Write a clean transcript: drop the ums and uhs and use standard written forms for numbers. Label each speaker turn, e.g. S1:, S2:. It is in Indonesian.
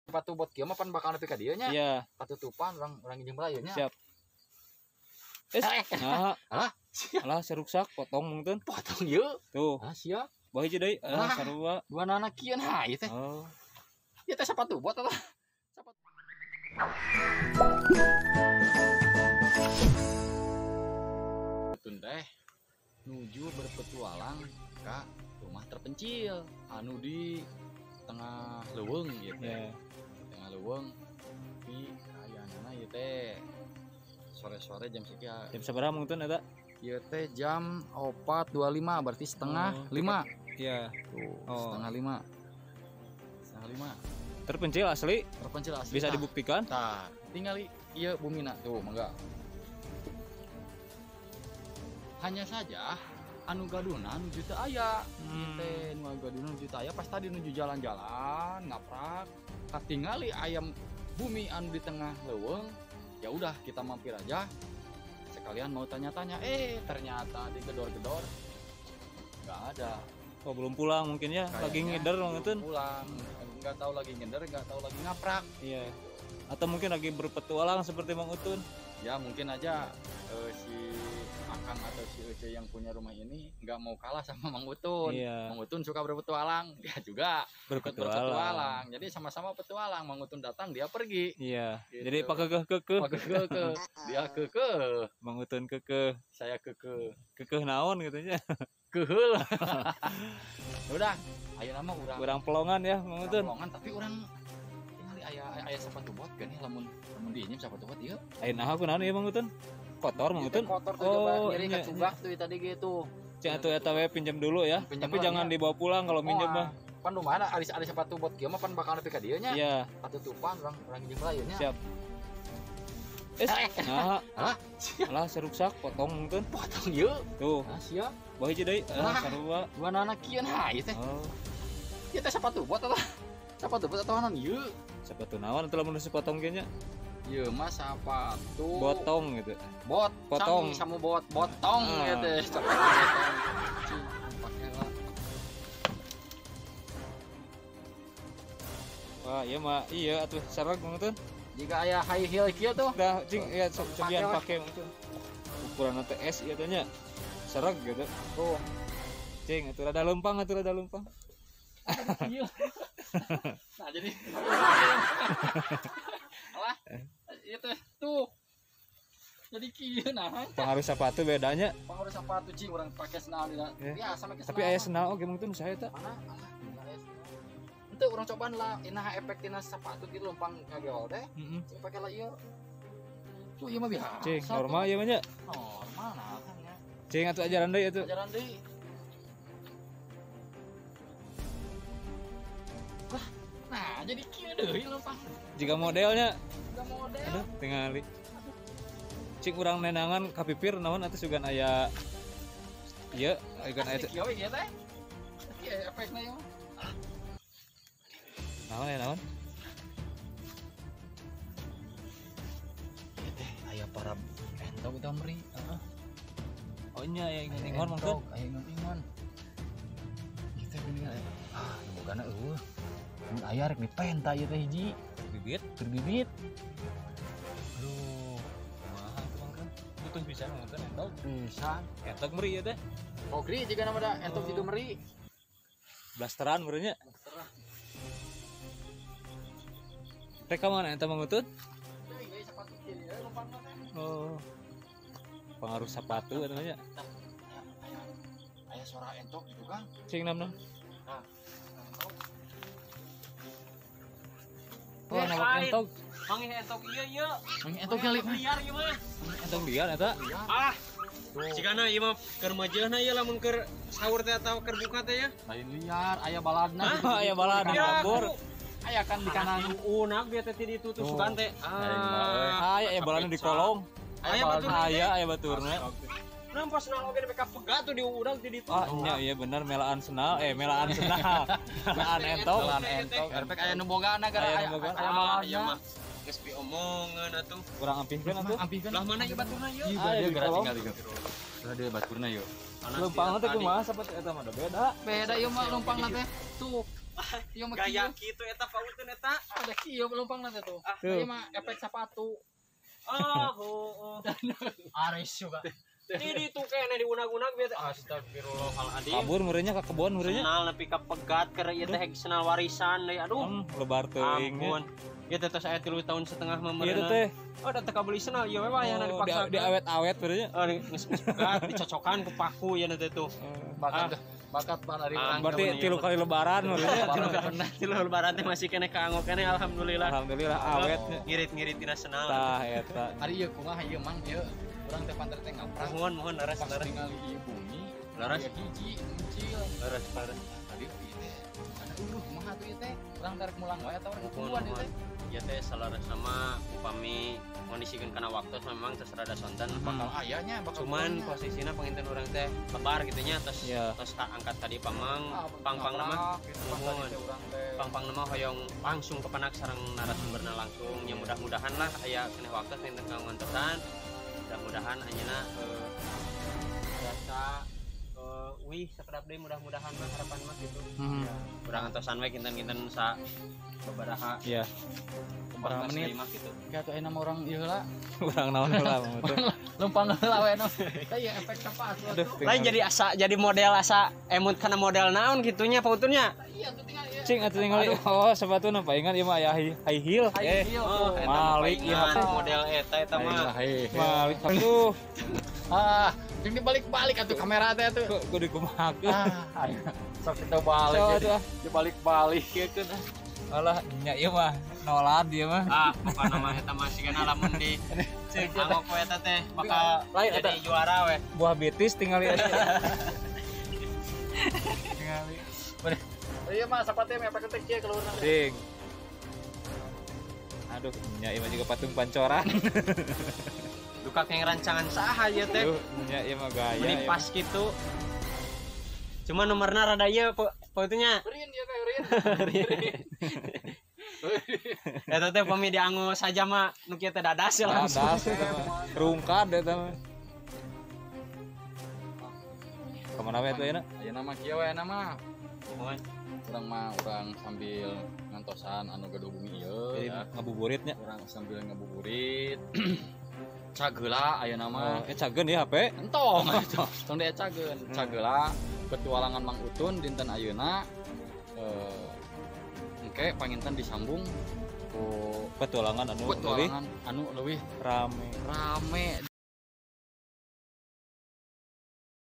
S1: Sepatu bot kieu mah pan bakal nepi ka dieu nya.
S2: Iya.
S1: Katutupan urang jeung melayeunya.
S2: Siap. Nah. Alah seruksak potong mungkin.
S1: Potong yeu.
S2: Tuh.
S1: Ah sia.
S2: Bae hiji deui. Sarua.
S1: Dua anak kieu nah ieu teh.
S2: Oh.
S1: Ieu teh sepatu bot eta. Sepatu. Betul teh nuju berpetualang ke rumah terpencil anu di tengah leuweung ieu teh. Tengah leuweung di kayanana ieu teh. Sore-sore jam sekian.
S2: Jam sabaraha mungkin eta?
S1: Ieu teh jam 4.25 berarti setengah 5.
S2: Iya.
S1: Tuh, setengah 5. Setengah 5.
S2: Terpencil asli?
S1: Terpencil asli.
S2: Bisa dibuktikan?
S1: Tah, tinggal ieu bumina tuh, mangga. Hanya saja anu gaduna nuju teu aya. Teh nu gaduna nuju teu aya pas tadi nuju jalan-jalan ngaprak katingali ayam bumi anu di tengah leuweung. Ya udah kita mampir aja. Sekalian mau tanya-tanya, ternyata digedor-gedor nggak ada.
S2: Oh belum pulang mungkin ya?
S1: Kayaknya
S2: Lagi ngider mungkin?
S1: Pulang, nggak tahu lagi ngider, nggak tahu lagi ngaprak.
S2: Iya. Atau mungkin lagi berpetualang seperti Mang Utun?
S1: Ya mungkin aja si Akang atau si Ece yang punya rumah ini nggak mau kalah sama Mang Utun.
S2: Iya.
S1: Mang Utun suka berpetualang, dia juga berpetualang. Jadi sama-sama petualang. Mang Utun datang, dia pergi.
S2: Iya.
S1: Gitu.
S2: Jadi kekeh.
S1: Kekeh. Dia kekeh.
S2: Mang Utun kekeh.
S1: Saya kekeh.
S2: Kekeh naon katanya?
S1: Keheul. Udah, ayo nama
S2: Urang pelongan ya Mang Utun.
S1: Pelongan tapi orang tinggali aya sepatu bot kan lamun diinyem sepatu bot ieu.
S2: Aya naha kunaon ieu Mang Utun? Kotor Mang Utun?
S1: Kotor tuh coba kiri ka cugak tuh tadi gitu.
S2: Cek atuh eta we pinjam dulu ya. Tapi jangan dibawa pulang kalau minjem mah.
S1: Pan lumana ada sepatu bot kieu mah pan bakal nepi ka dieu nya.
S2: Iya.
S1: Katutupan urang jeung melayeunya.
S2: Siap. Nah. Alah seruksak potong mungkin.
S1: Potong yeu.
S2: Tuh.
S1: Ah sia.
S2: Bae hiji deui. Sarua.
S1: Dua anak kieu nah ieu teh.
S2: Oh.
S1: Ieu teh sepatu bot eta. Sepatu bot atau naon ieu?
S2: Sepatu naon atuh lamun sepotong ge nya?
S1: Ieu mah sepatu
S2: Botong gitu.
S1: Bot,
S2: potong
S1: sama bot, botong gitu.
S2: Wah, iya mah iya atuh sareng mungkin.
S1: Jika aya high heel kieu tuh.
S2: Dah cing ya cobian pake mungkin. Ukuran TS ieu teh nya. Sareng gitu.
S1: Tuh.
S2: Cing atuh rada lempang.
S1: Nah, jadi alah itu tuh jadi kieu nah
S2: pengaruh sepatu bedanya
S1: pengaruh sepatu cing orang pakai senal biasa make
S2: tapi aya senal oge mungkin saya teh
S1: mana ente orang cobaan lah inaha efek tina sepatu gitu lempang ngagewal teh cing pake lah ieu tuh ieu mah biasa
S2: cing normal ieu mah nya
S1: normal nah kan ya
S2: cing atuh ajaran deui atuh
S1: ajaran deui nah jadi kieu deui lempang
S2: jika modelnya
S1: model
S2: aduh tingali cing urang nenangan kapipir naon atuh sugan aya ieu ayeuna aya
S1: kieu we teh kieu efekna ieu
S2: naon
S1: teh aya para entok kita meri
S2: oh nya aya ngingon mangkeun
S1: aya ngingon kita gini bogana eueuh mun aya rek dipenta ieu teh hiji berbibit
S2: aduh kumaha tuh mangkeun butuh pisan mangkeun entok
S1: pisan
S2: entok meri ieu teh
S1: ogri jika nama da entok itu meri
S2: blasteran meureunnya rek mana eta Mang Utun oh pengaruh sepatu eta nya
S1: aya suara entok gitu kan
S2: cing nam
S1: nah
S2: oh nama entok
S3: mangi entok ieu
S1: entok kali
S3: liar ieu mah
S2: entok liar eta
S3: ah cikana ieu mah keur majeuna ieu lamun keur sahur teh atawa keur buka teh ya
S1: lain liar aya baladna
S2: aya balad di kabur
S1: aya kan di kanan
S3: unak dia teh di itu tusukan teh
S2: aya baladna di kolong aya baturna
S3: nampas senal oge mereka pegat tuh di udang di ditu
S2: iya bener melaan senal melaan entok
S1: efek aya nu bogana gara aya baladna
S3: geus piomongan atuh
S2: urang ampihkeun atuh
S3: lah mana ieu baturna ieu
S1: dia gara tinggal di dia baturna ieu
S2: lempang teh kumaha sapat eta mah beda
S1: ieu mah lempang teh tuh Ieu mah
S3: Gaya
S1: kieu.
S3: kitu eta pautun eta.
S1: Ada kieu pelumpang nanti tuh.
S2: Tuh.
S1: Ieu mah efek sepatu.
S3: Oh. Ares juga. Jadi itu kayaknya diunag-unag biar astagfirullahaladzim.
S2: Kabur meureunnya ka kebon meureunnya.
S3: Senal nepi ka pegat keur ieu teh senal warisan deui. Aduh.
S2: Lebar teuing.
S3: Ampun. Ieu teh saya 3 tahun setengah
S2: Iya
S3: memereuna.
S2: teh.
S3: Oh, da teh kabeli senal ieu mah ya dipaksa.
S2: Di awet-awet meureunnya.
S3: Oh, geus pegat dicocokan ku paku ya teh tuh.
S1: Bakat pan ari urang.
S2: Berarti 3 kali lebaran meureunnya.
S3: Tilu lebaran teh masih kene kaanggo kene alhamdulillah.
S2: Alhamdulillah awetnya.
S3: Ngirit-ngirit tina senal.
S2: Tah eta.
S1: Ari ieu kumaha ieu mang ieu. Urang teh panter teh ngaprak.
S3: Mohon leres
S1: Pas
S3: leres.
S1: ningali ieu bumi.
S3: Leres.
S1: Aya hiji kecil.
S3: Leres.
S1: Tadi ieu teh. Ada kumaha tuh ieu teh? Urang tarik mulang wae atawa
S3: Mohon,
S1: kubuan ieu teh.
S3: Ya teh salaras sama upami kondisikeun kana waktu memang terus rada sonten
S1: Bakal ayahnya bakal
S3: cuman
S1: buahnya.
S3: posisinya penginten orang teh lebar gitunya terus
S2: Iya.
S3: terus angkat tadi pamang
S1: Ah,
S3: pang-pang nama
S1: ngaprak gitu, pas tadi teh urang teh.
S3: pang-pang nama hoyong langsung ke penak sareng narasumberna langsung ya mudah-mudahan lah aya kena waktu penginten ngontosan mudah-mudahan anjeunna biasa wih sakedap deui mudah-mudahan mah harapan mah gitu urang antosan we kinten-kinten sa babaraha
S2: Iya.
S3: berapa
S1: menit?
S3: gitu.
S1: Kayak tuh nama orang ieu heula.
S2: Urang naon heula betul.
S1: Lempang heula we no. Teh ieu efek sepatu
S2: Aduh,
S1: tuh.
S3: Lain jadi model asa emut kana model naon gitunya pautunnya.
S1: Iya tuh tinggal ieu.
S2: Cing atuh ningali oh sepatu nampak ingat ieu mah aya high heel.
S1: High heel tuh.
S3: eta
S2: Malik,
S3: mah
S2: iya,
S3: palingan
S2: apa?
S3: model eta mah.
S2: Malik aduh.
S1: Ah, jeung dibalik-balik atuh kamera teh atuh.
S2: Kok kudu kumahakeun.
S1: Ah, ayo. Sok kita balik.
S2: So,
S1: ya.
S2: atuh, ah.
S1: Dibalik-balik ya kan.
S2: Alah nya ieu mah nolad dia mah.
S3: Pokokna mah eta mah sigana lamun di angok we eta teh bakal
S2: Lain
S3: jadi
S2: eta.
S3: juara we.
S2: Buah betis tinggali aja. Tinggali.
S1: Iya mah sapate mah efek ketek kieu keluar.
S2: Ding. Aduh, nya ieu mah juga patung pancoran.
S3: Duka keng rancangan saha ieu teh.
S2: Aduh, nya ieu mah gaya.
S3: Meni
S2: ieu
S3: pas gitu. Cuma nomorna rada ieu pautunya.
S1: Rin ieu kayak rin.
S3: Eta teh pami dianggo saja mah nu kieu teh dadas ya
S2: mah.
S3: langsung.
S2: Dadas eta mah. Rungkad eta mah. Kemana we eta ayeuna?
S1: Ayeuna nama kieu we nama.
S3: Mohon.
S1: Urang mah urang sambil ngantosan anu gaduh bumi ieu
S2: Jadi
S1: ya.
S2: ngabuburitnya.
S1: Urang sambil ngabuburit. Cageula ayeuna mah.
S2: Cageun ya HP.
S1: Entong atuh. Tong dea cageun. Cageula petualangan Mang Utun dinten ayeuna engke panginten disambung ku
S2: Petualangan anu leuwih
S1: petualangan anu leuwih
S2: rame.
S1: rame